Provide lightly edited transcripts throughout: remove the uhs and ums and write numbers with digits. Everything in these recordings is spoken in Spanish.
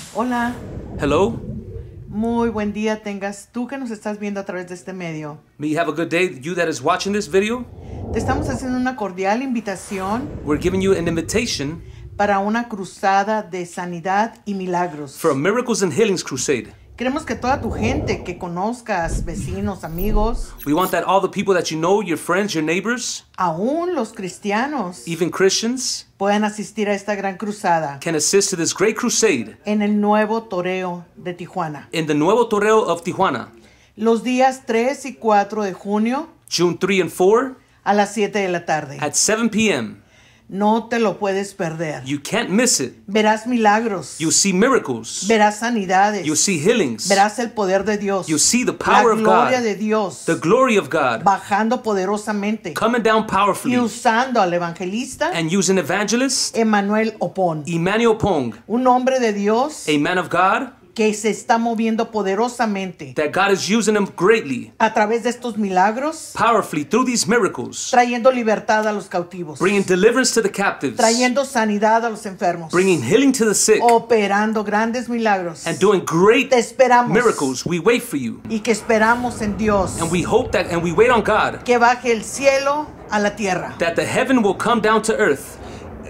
Hola, Hello. muy buen día tengas tú que nos estás viendo a través de este medio. May you have a good day. You that is watching this video, Te estamos haciendo una cordial invitación we're giving you an invitation para una cruzada de sanidad y milagros. for a Miracles and Healings Crusade. Queremos que toda tu gente que conozcas, vecinos, amigos, We want that all the people that you know, your friends, your neighbors, aún los cristianos, even Christians, puedan asistir a esta gran cruzada can assist to this great crusade en el nuevo toreo de Tijuana. in the Nuevo Toreo of Tijuana, Los días 3 y 4 de junio June 3 and 4 a las 7 de la tarde. at 7 p.m. No te lo puedes perder. You can't miss it. Verás milagros, You'll see miracles. verás sanidades, You'll see healings. verás el poder de Dios, You'll see the la power of gloria God, de Dios the glory of God, bajando poderosamente coming down y powerfully, usando al evangelista and use an evangelist, Emmanuel Opón, Emmanuel Pong, un hombre de Dios a man of God, que se está moviendo poderosamente that God is using him greatly, a través de estos milagros, powerfully through these miracles, trayendo libertad a los cautivos, bringing deliverance to the captives, trayendo sanidad a los enfermos, bringing healing to the sick, operando grandes milagros. and doing great Te esperamos miracles. We wait for you, y que esperamos en Dios and we hope that, and we wait on God, que baje el cielo a la tierra. that the heaven will come down to earth.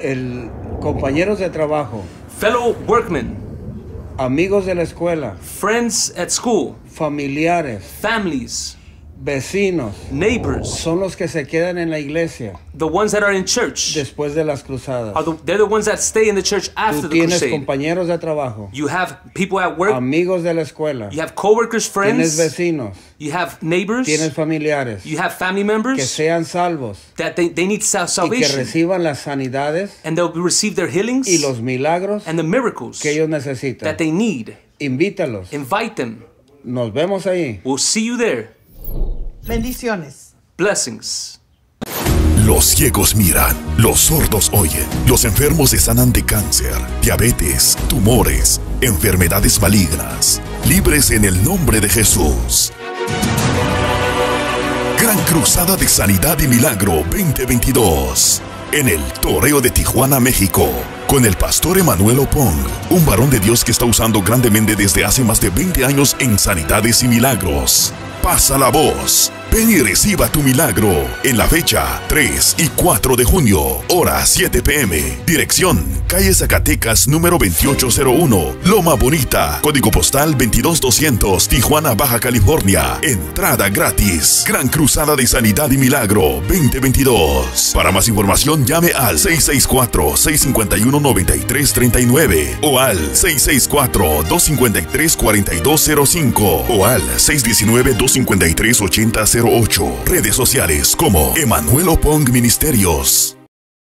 Compañeros de trabajo, Fellow workmen, amigos de la escuela, friends at school, familiares, families, vecinos, neighbors, son los que se quedan en la iglesia the ones that are in church, después de las cruzadas. they're the ones that stay in the church after Tú the tienes crusade. compañeros de trabajo, You have people at work, amigos de la escuela, you have co-workers, tienes friends, vecinos, you have neighbors, tienes familiares, you have family que members sean salvos that they need y que salvation, reciban las sanidades and they'll receive their healings y los milagros and the miracles que ellos necesitan. that they need. Invítalos. Invite them. Nos vemos ahí. We'll see you there. Bendiciones. Blessings. Los ciegos miran, los sordos oyen, los enfermos se sanan de cáncer, diabetes, tumores, enfermedades malignas, libres en el nombre de Jesús. Gran Cruzada de Sanidad y Milagro 2022 en el Toreo de Tijuana, México, con el pastor Emmanuel Opong, un varón de Dios que está usando grandemente desde hace más de 20 años en sanidades y milagros. Pasa la voz. Ven y reciba tu milagro en la fecha 3 y 4 de junio, hora 7 p.m. Dirección, calle Zacatecas número 2801, Loma Bonita, código postal 22200, Tijuana, Baja California. Entrada gratis. Gran Cruzada de Sanidad y Milagro 2022. Para más información llame al 664-651-9339 o al 664-253-4205 o al 619-253-8008. Redes sociales como Emmanuel Opong Ministerios.